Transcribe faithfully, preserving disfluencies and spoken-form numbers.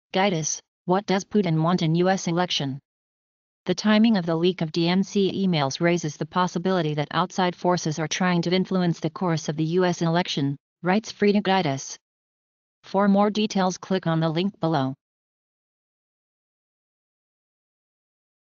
Ghitis, what does Putin want in U S election? The timing of the leak of D N C emails raises the possibility that outside forces are trying to influence the course of the U S election, writes Frida Ghitis. For more details, click on the link below.